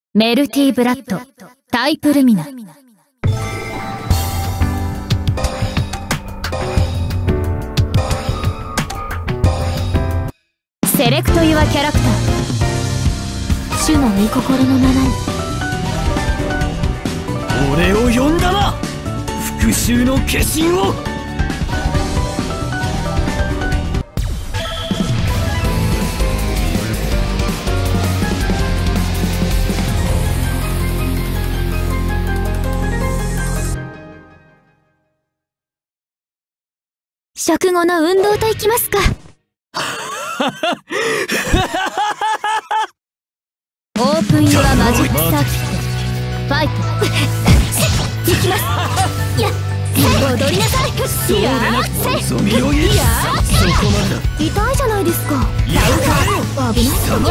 メルティブラッドタイプルミナ。セレクトユアキャラクター。主の御心のままに。 俺を呼んだな、復讐の化身を。 食後の運動といきますか。オープンユアマジックサーキットファイト。いきます。いや、踊りなさい。いや、 そみよぎ。そこまでだ。 痛いじゃないですか。 やれよ。 危ない。スナップ。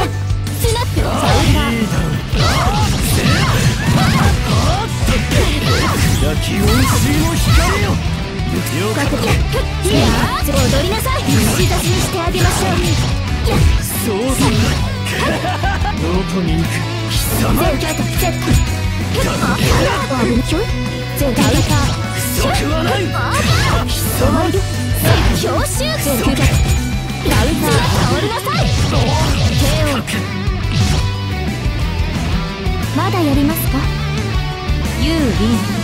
焼きおいしいの光よ。 いや、踊りなさい。串刺しにしてあげましょう。いや、 そうだ。どこに行く貴様。 全キャットセット。危ない。全キャット不足はない。貴様強襲。全キャットダウンター倒れなさい。KO。まだやりますか。ユーウィン。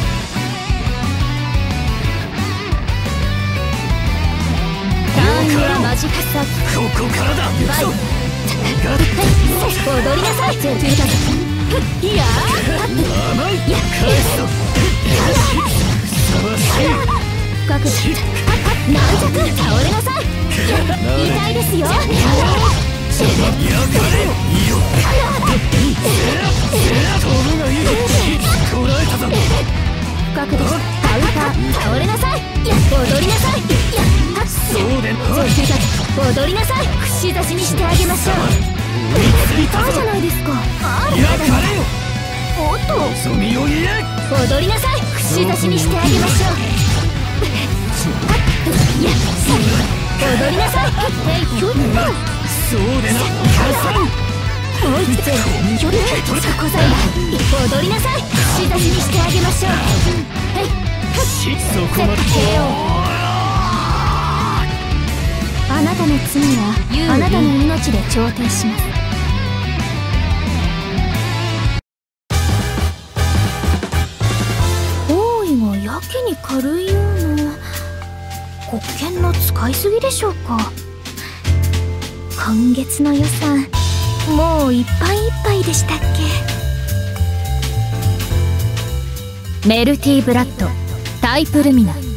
マジックサーキット。 ここからだ。 踊りなさい。全キャット。いや甘い。 いや、角度軟弱。倒れなさい。痛いですよ。 やがれよ。いいよ。飛ぶがいい。こらえたぞ。 角度カウンター。倒れなさい。いや、踊りなさい。いや、 そうで踊りなさい。串刺しにしてあげましょう。痛いじゃないですか。 やがれよ。 おっと、 そみよぎれ。 踊りなさい。串刺しにしてあげましょう。いや、踊りなさい。 そうでな。 もう一度。そこざいだ。踊りなさい。串刺しにしてあげましょう。はい。 そこまで。 あなたの罪はあなたの命で調停します。行為がやけに軽いような。国権の使いすぎでしょうか。今月の予算もういっぱいいっぱいでしたっけ。メルティブラッドタイプルミナ。